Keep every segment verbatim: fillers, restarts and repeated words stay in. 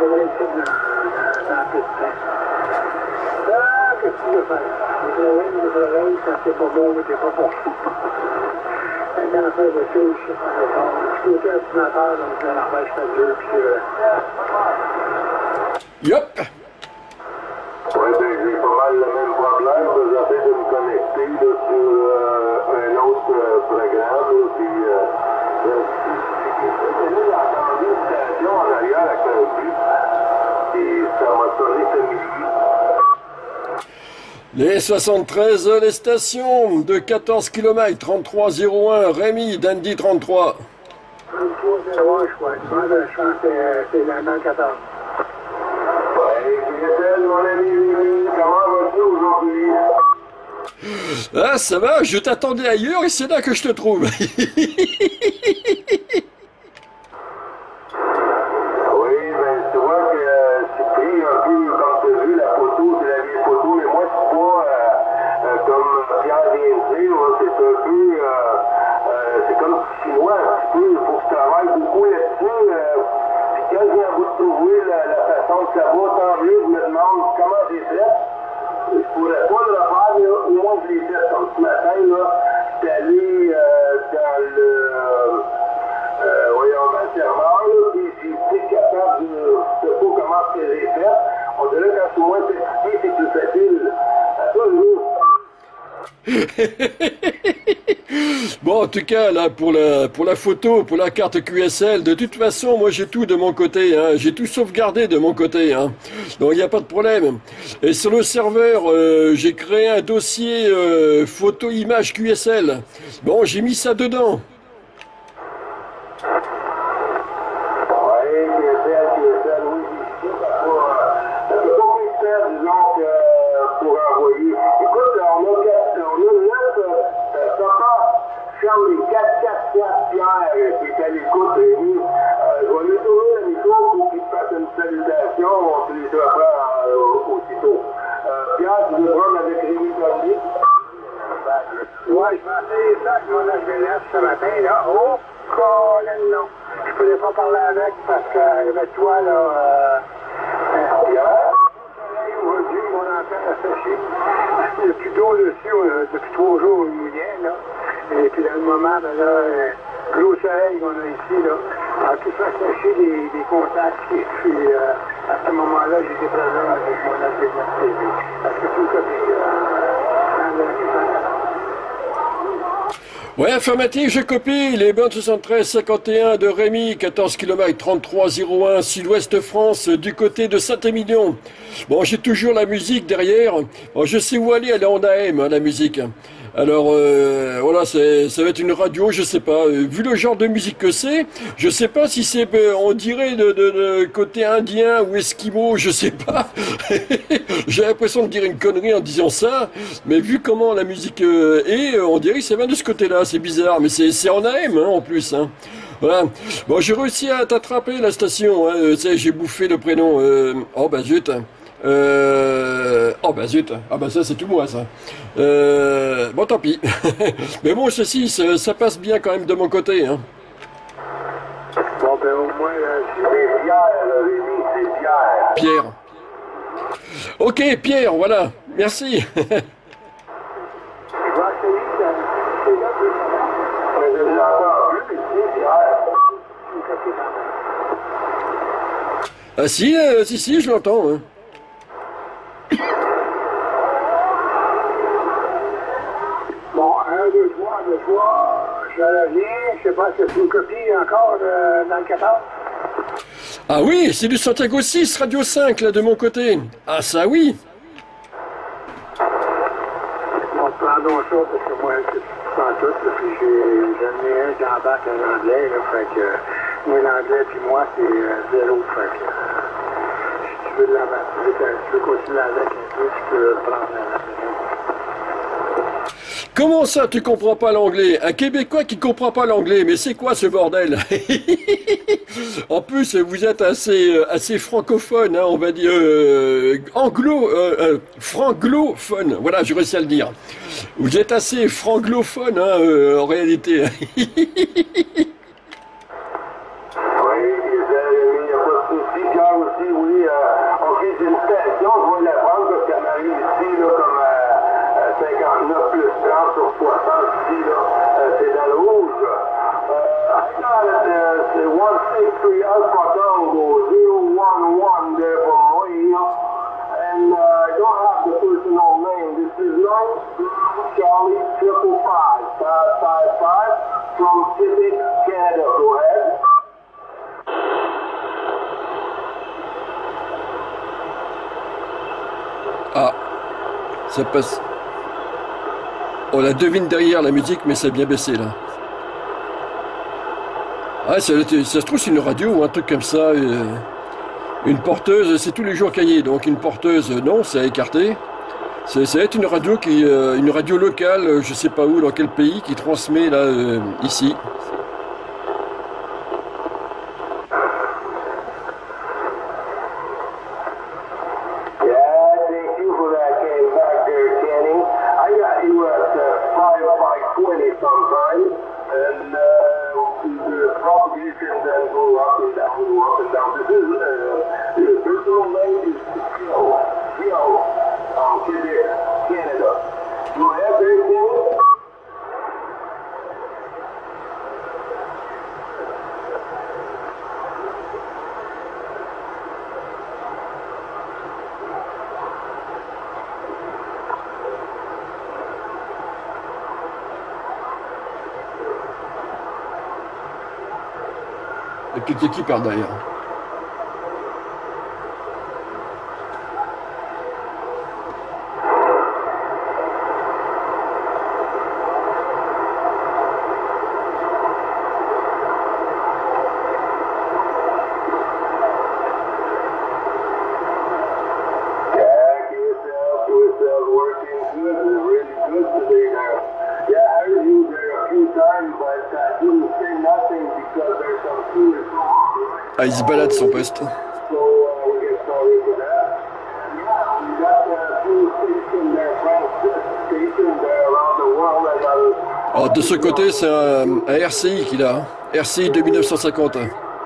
faudrait être dans, dans un peu de temps. Ah, qu'est-ce que tu veux faire? Les oreilles, les oreilles, quand c'est pas bon, t'es pas bon. Quand on fait des choses, je sais pas répondre. Je suis côté ordinateur, donc je l'empêche pas de jeu, puis c'est vrai. Yup! Oui, ben j'ai pas mal le même problème. J'essaie de me connecter là, sur euh, un autre euh, programme. Là, puis, euh, euh, là, j'ai entendu une station en arrière avec un but. Et ça m'a sonné ce midi. Les soixante-treize, les stations de quatorze kilomètres, trente-trois zéro un, Rémi, Dandy trente-trois. trente-trois zéro un, je crois. Je pense que c'est la dans quatorze. Ouais, Christelle, mon ami Rémi, comment vas-tu aujourd'hui? Ah, ça va, je t'attendais ailleurs et c'est là que je te trouve. Oui, ben tu vois que euh, c'est pris un peu, comme tu as vu, la photo, c'est la vieille photo, mais moi je suis pas, euh, euh, comme Pierre vient de dire, là, c'est un peu, euh, euh, c'est comme chinois un petit peu, il faut que je travaille beaucoup là-dessus, euh, puis quand j'ai envie de trouver la, la façon que ça va, tant mieux, je me demande comment j'ai fait. Je pourrais pas le faire, mais au moins je l'ai fait. Comme ce matin, là, j'étais allé euh, dans le, euh, voyons, dans le serveur, là, puis j'ai été capable de, je sais pas comment que j'ai fait. On dirait que quand c'est moins fatigué, c'est plus facile. À toi, nous. Bon, en tout cas, là, pour la, pour la photo, pour la carte Q S L, de toute façon, moi, j'ai tout de mon côté, hein. J'ai tout sauvegardé de mon côté, hein. Donc, il n'y a pas de problème. Et sur le serveur, euh, j'ai créé un dossier euh, photo-image Q S L. Bon, j'ai mis ça dedans. Oui, Q S L, Q S L, oui, j'ai dit, ça peut pas, ça peut pas plus faire, disons, que pour envoyer. Écoute, on a quatre, on a neuf, euh, Charles, les quatre quatre quatre Pierre qui est à l'écoute, Rémi. Euh, je vais lui tourner le micro pour qu'il fasse une salutation. On se les fera euh, aussitôt. Euh, Pierre, tu veux prendre avec Rémi Cormier? Ouais, je pensais ça avec mon H V F ce matin, là. Oh, colin, non. Je ne pouvais pas parler avec parce que, avec toi, là, euh, euh, Pierre. Aujourd'hui, mon antenne a séché. Il y a plus d'eau dessus, euh, depuis trois jours, il mouillait, là. Et puis, dans le moment, ben là, euh, gros soleil qu'on a ici, là, a tout ça séché des, des contacts. Et puis, euh, à ce moment-là, j'étais présent avec mon H V F T V. Est-ce que tu me copies, euh, dans le Ouais, affirmatif, je copie. Les bonnes soixante-treize cinquante et un de Rémi, quatorze kilomètres, trente-trois zéro un, Sud-Ouest France, du côté de Saint-Émilion. Bon, j'ai toujours la musique derrière. Bon, je sais où aller, elle est en A M, hein, la musique. Alors, euh, voilà, c'est, ça va être une radio, je sais pas. Euh, vu le genre de musique que c'est, je sais pas si c'est, euh, on dirait, de, de, de côté indien ou esquimau, je sais pas. J'ai l'impression de dire une connerie en disant ça, mais vu comment la musique euh, est, on dirait que ça vient de ce côté-là, c'est bizarre, mais c'est, c'est en A M, hein, en plus, hein. Voilà. Bon, j'ai réussi à t'attraper, la station, hein. Tu sais, j'ai bouffé le prénom. Euh, oh, bah zut. Euh... Oh bah zut, ah bah ça c'est tout moi ça. Euh... Bon tant pis. Mais bon ceci, ça, ça passe bien quand même de mon côté. Hein. Bon ben au moins c'est Pierre, Rémi, c'est Pierre. Pierre. Ok Pierre, voilà. Merci. Je vais essayer de... C'est là que... Mais je l'ai encore vu, mais c'est Pierre. Ah si, euh, si, si, je l'entends. Hein. Bon, un, deux, trois, deux, trois, je reviens, je sais pas si c'est une copie encore euh, dans le quatorze. Ah oui, c'est du Santiago six, Radio cinq, là, de mon côté. Ah ça oui. Bon, prendons ça, parce que moi, je prends tout, là, puis j'ai- j'en ai un qui embarque en anglais, là, fait que, euh, moi, l'anglais, puis moi, c'est euh, zéro, fait que, euh, si tu veux l'avoir, si tu veux continuer avec un peu, tu peux prendre la Comment ça, tu comprends pas l'anglais? Un Québécois qui comprend pas l'anglais, mais c'est quoi ce bordel? En plus, vous êtes assez, euh, assez francophone, hein, on va dire euh, anglo, euh, euh, franglophone. Voilà, je réussis à le dire. Vous êtes assez franglophone, hein, euh, en réalité. Oui, il n'y a pas de souci. Pierre aussi, oui, Charlie Alpha Tango zero one one there from Wales, and uh, I don't have the personal name. This is nine Charlie triple five five five five from Quebec, Canada. Go ahead. Ah, ça passe. On la devine derrière la musique, mais ça a bien baissé là. Ah, ça, ça se trouve c'est une radio ou un truc comme ça. Euh, une porteuse, c'est tous les jours cahier, donc une porteuse, non, c'est écarté. Ça va être une radio qui, euh, une radio locale, je sais pas où, dans quel pays, qui transmet là, euh, ici. Et puis qui part derrière. Ah, il se balade son poste. Alors de ce côté, c'est un, un R C I qu'il a, R C I de mille neuf cent cinquante.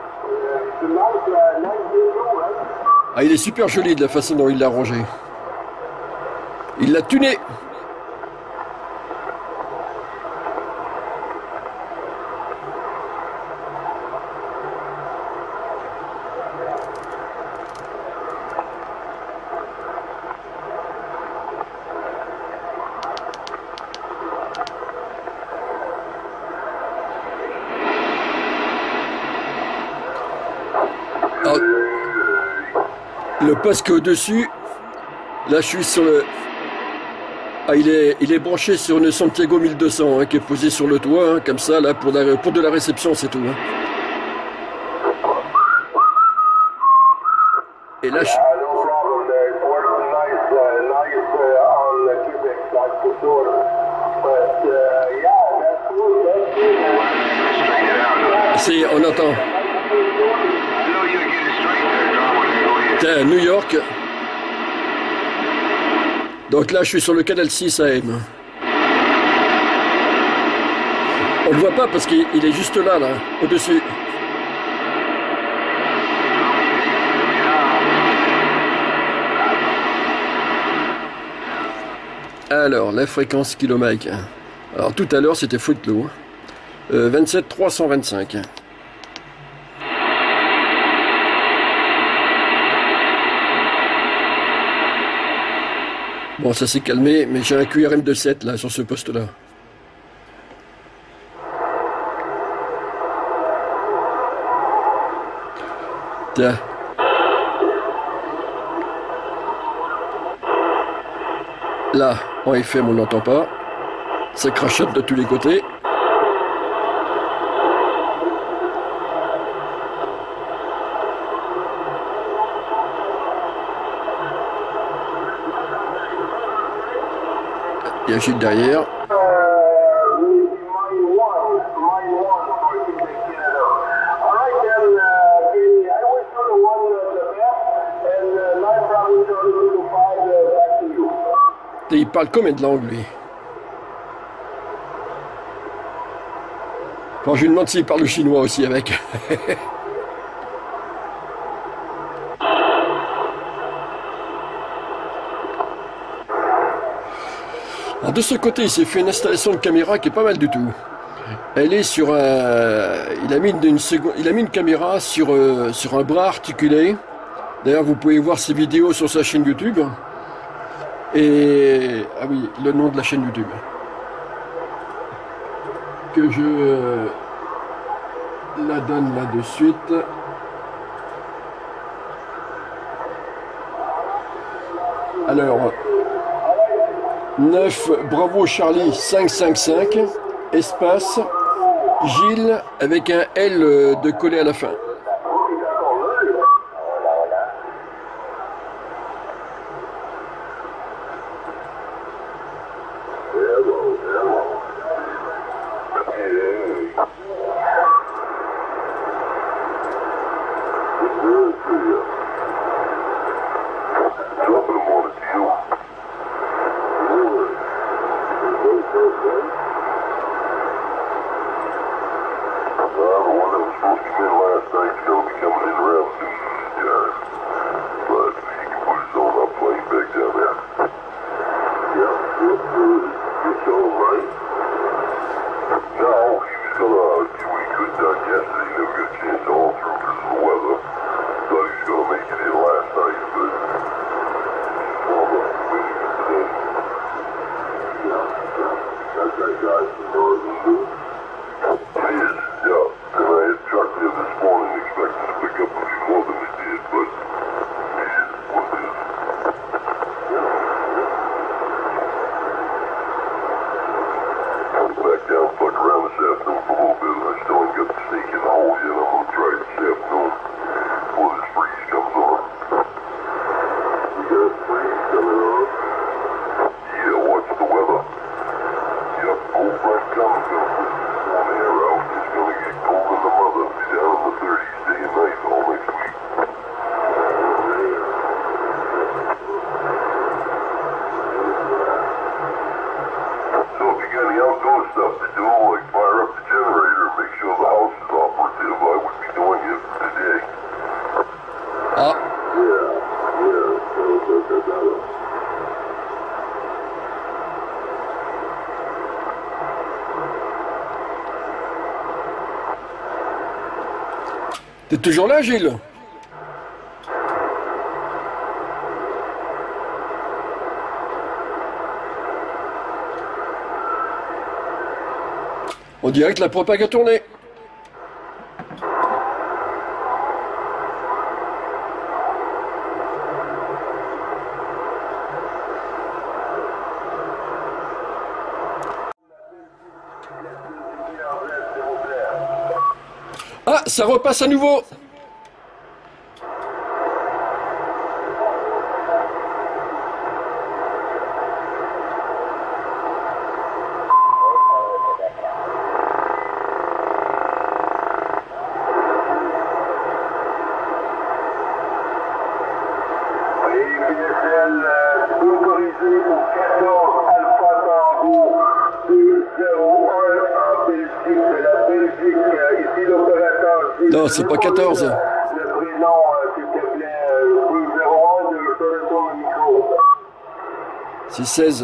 Ah, il est super joli de la façon dont il l'a rangé. Il l'a tuné. Alors, le poste qui est au-dessus, là je suis sur le... Ah, il est, il est branché sur une Santiago mille deux cents hein, qui est posée sur le toit, hein, comme ça, là, pour, la, pour de la réception, c'est tout. Hein. Et là, je... C'est, on entend. Tiens, New York. Donc là, je suis sur le canal six A M. On le voit pas parce qu'il est juste là, là, au-dessus. Alors, la fréquence kilomètre. Alors, tout à l'heure, c'était Fruitlow. Euh, vingt-sept trois cent vingt-cinq. Bon, ça s'est calmé, mais j'ai un Q R M de sept là sur ce poste-là. Tiens. Là, en F M, on n'entend pas. Ça crachote de tous les côtés. Il y a Gilles derrière. Et il parle combien de langues, lui? Enfin, je lui demande s'il parle le chinois aussi avec. Alors de ce côté, il s'est fait une installation de caméra qui est pas mal du tout. Elle est sur un... Il a mis une, une seconde... Il a mis une caméra sur, euh, sur un bras articulé. D'ailleurs, vous pouvez voir ses vidéos sur sa chaîne YouTube. Et... Ah oui, le nom de la chaîne YouTube. Que je euh, la donne là de suite. Alors, neuf Bravo Charlie cinq cinq cinq, espace, Gilles avec un L de collé à la fin. T'es toujours là, Gilles? On dirait que la propague a tourné. Ah, ça repasse à nouveau. Non, c'est pas quatorze. Le prénom, s'il te plaît, deux zéro un, de sur le micro. C'est seize.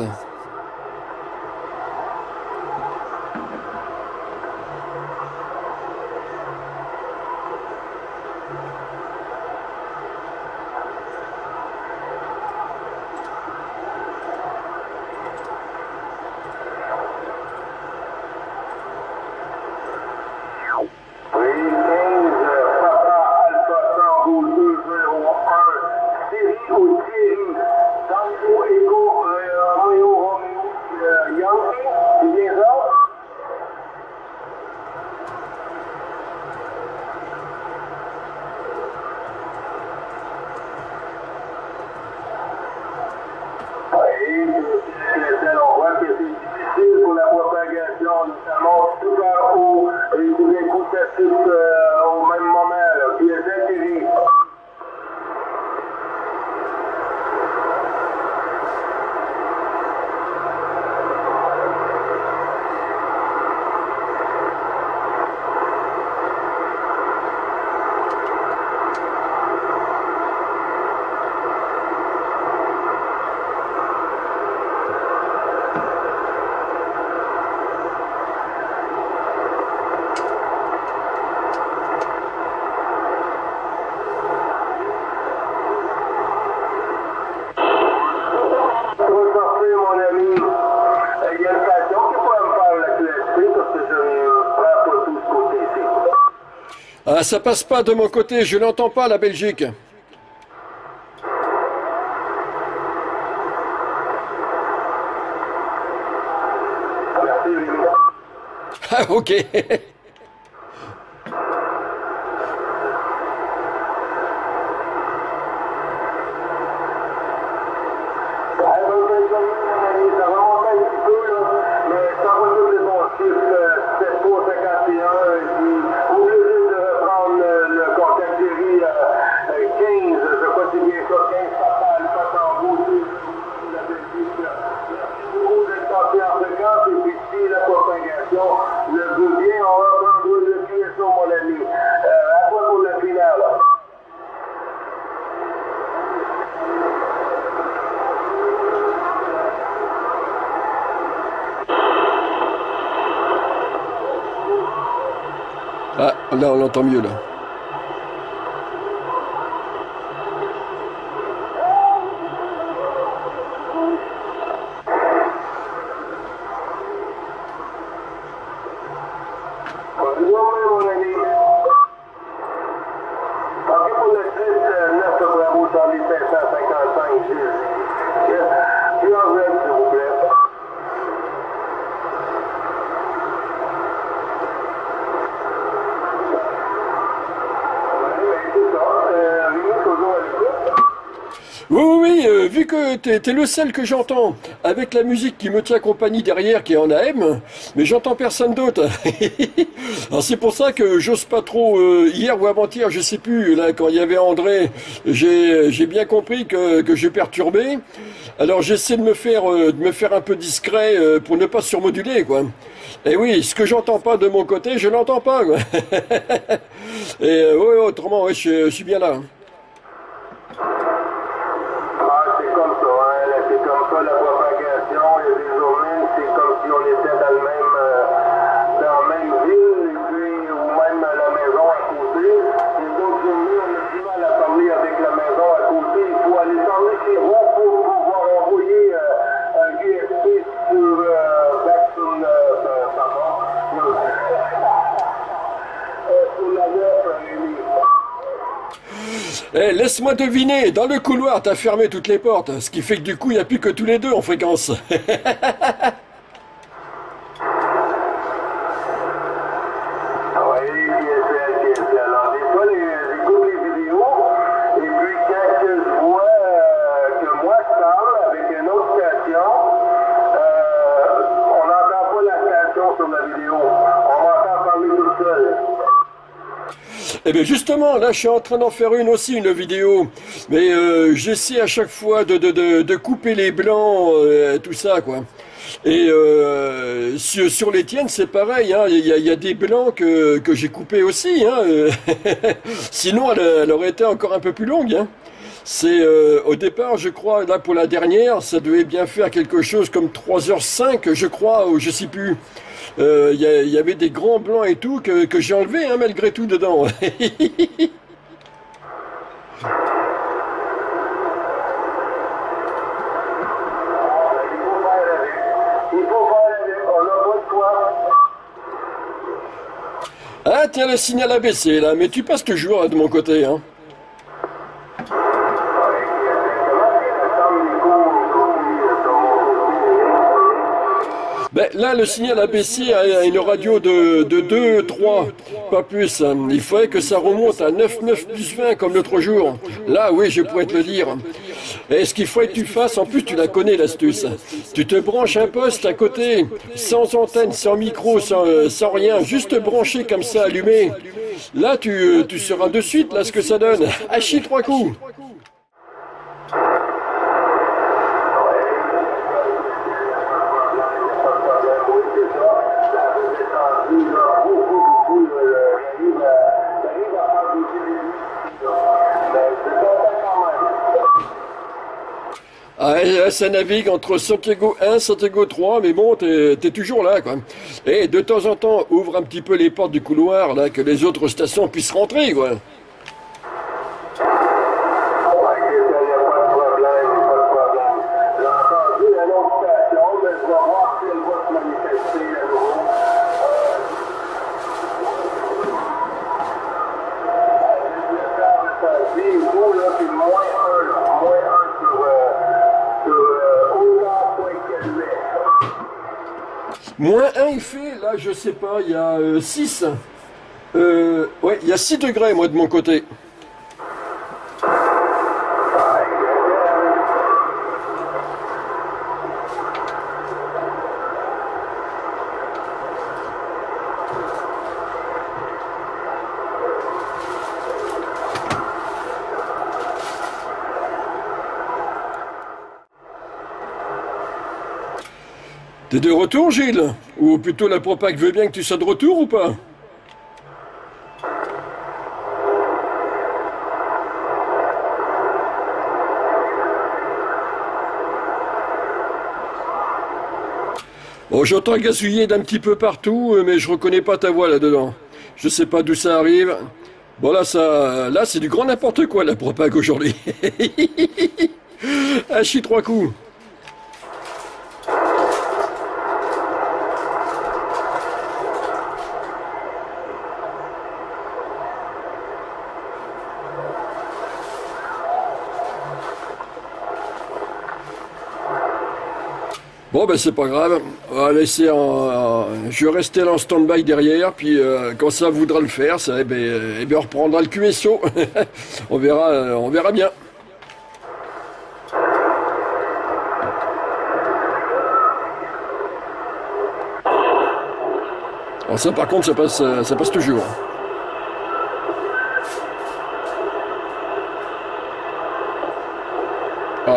Tango Ego, Romeo Ah, ça passe pas de mon côté, je l'entends pas, la Belgique. Ah, ok. Ah, là on l'entend mieux là. Oui, oui, oui, euh, vu que t'es, t'es le seul que j'entends, avec la musique qui me tient compagnie derrière, qui est en A M, mais j'entends personne d'autre. Alors c'est pour ça que j'ose pas trop, euh, hier ou avant-hier, je sais plus, là, quand il y avait André, j'ai, j'ai bien compris que, que je perturbais. Alors j'essaie de me faire, euh, de me faire un peu discret euh, pour ne pas surmoduler, quoi. Et oui, ce que j'entends pas de mon côté, je l'entends pas, quoi. Et euh, ouais, autrement, ouais, je, je suis bien là. Eh, laisse-moi deviner, dans le couloir, t'as fermé toutes les portes, ce qui fait que du coup, il n'y a plus que tous les deux en fréquence. Eh bien justement, là je suis en train d'en faire une aussi, une vidéo. Mais euh, j'essaie à chaque fois de, de, de, de couper les blancs, euh, tout ça quoi. Et euh, sur, sur les tiennes c'est pareil, hein. Il y a, il y a des blancs que, que j'ai coupés aussi. Hein. Sinon elle, elle aurait été encore un peu plus longue. Hein. C'est euh, au départ, je crois, là pour la dernière, ça devait bien faire quelque chose comme trois heures cinq, je crois, ou je sais plus. Il euh, y, y avait des grands blancs et tout que, que j'ai enlevé hein, malgré tout dedans. Ah tiens, le signal a baissé là, mais tu passes toujours de mon côté. Hein. Ben, là, le signal a baissé à une radio de, de deux, trois, pas plus. Il faudrait que ça remonte à neuf, neuf plus vingt comme l'autre jour. Là, oui, je pourrais te le dire. Et ce qu'il faudrait que tu fasses, en plus, tu la connais l'astuce. Tu te branches un poste à côté, sans antenne, sans micro, sans, sans rien, juste branché comme ça, allumé. Là, tu, tu sauras de suite là ce que ça donne. Hachi trois coups. Ah, ça navigue entre Santiago un, Santiago trois, mais bon, t'es, t'es toujours là, quoi. Et de temps en temps, ouvre un petit peu les portes du couloir, là, que les autres stations puissent rentrer, quoi. niveau, là, c'est moins un, là. Moins un sur, euh, sur euh, Autant point Kelvin. Moins un il fait, là je sais pas, il y a euh, six. Euh, ouais, il y a six degrés moi de mon côté. T'es de retour, Gilles? Ou plutôt la propague veut bien que tu sois de retour ou pas? Bon, j'entends gazouiller d'un petit peu partout, mais je reconnais pas ta voix là-dedans. Je sais pas d'où ça arrive. Bon, là, ça, là, c'est du grand n'importe quoi, la propague aujourd'hui. Ah, chie trois coups. Bon ben c'est pas grave, on va laisser en, en- je vais rester là en stand-by derrière, puis euh, quand ça voudra le faire, ça, eh ben, euh, eh ben, on reprendra le Q S O. on verra, euh, on verra bien. Alors ça par contre ça passe, euh, ça passe toujours. Ah.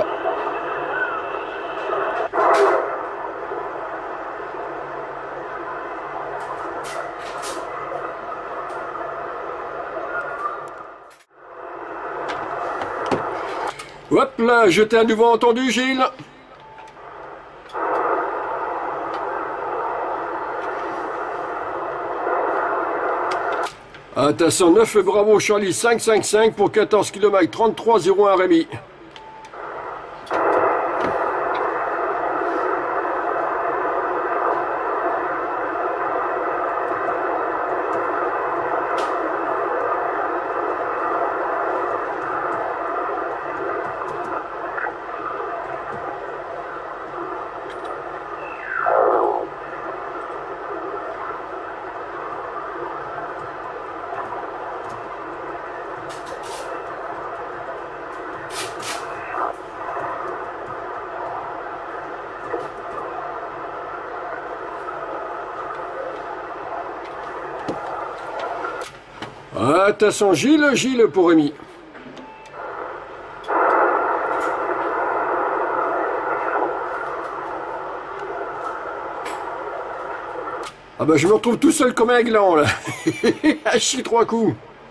Hop là, je t'ai à nouveau entendu, Gilles. Attention, neuf Bravo Charlie cinq cinq cinq pour quatorze kilomètres trente-trois zéro un Rémi. Attention, Gilles, Gilles pour Rémi. Ah bah je me retrouve tout seul comme un gland là. À chier trois coups.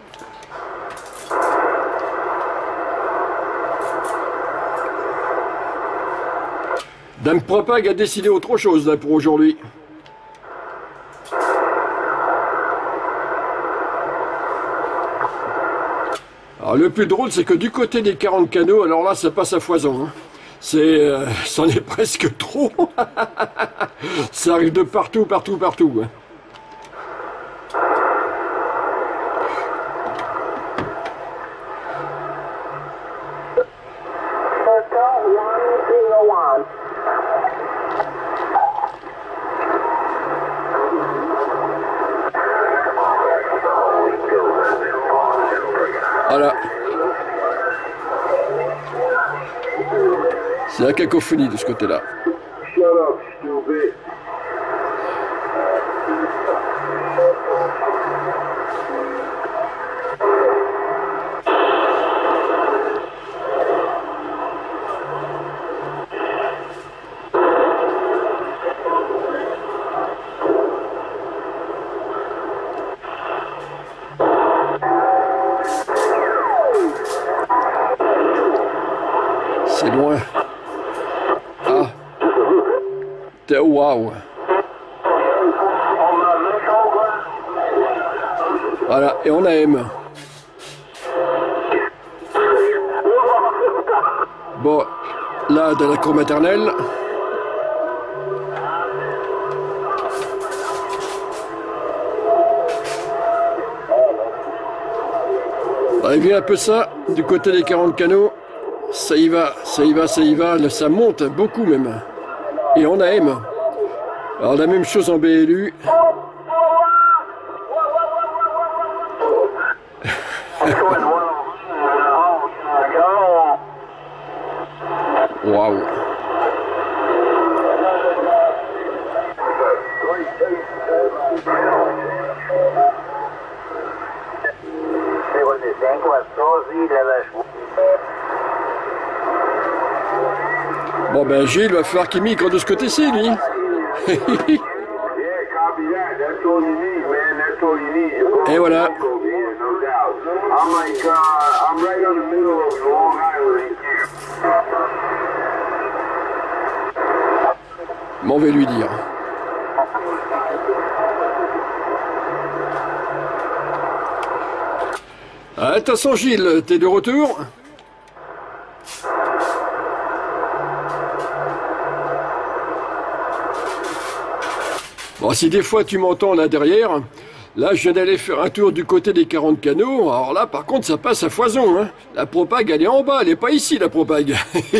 Dame Propag a décidé autre chose là pour aujourd'hui. Alors le plus drôle c'est que du côté des quarante canaux, alors là ça passe à foison. Hein. C'est, euh, c'en est presque trop. Ça arrive de partout, partout, partout. Hein. Voilà. C'est la cacophonie de ce côté-là. Shut up, stupid. C'est loin. Ah. T'es waouh. Voilà, et on a M. Bon, là, dans la cour maternelle. avez vu un peu ça, du côté des quarante canaux? Ça y va, ça y va, ça y va, ça monte beaucoup même. Et on aime. Alors la même chose en B L U. Waouh. Bon ben Gilles, va falloir qu'il migre de ce côté-ci, lui. Et voilà. M'en vais lui dire. Attention Gilles, t'es de retour? Bon, si des fois tu m'entends là derrière, là je viens d'aller faire un tour du côté des quarante canaux, alors là par contre ça passe à foison, hein. La propague elle est en bas, elle est pas ici la propague.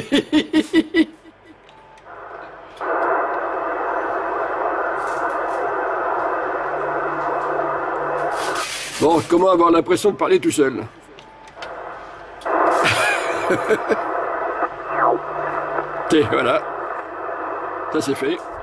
Bon, comment avoir l'impression de parler tout seul? Et voilà, ça c'est fait.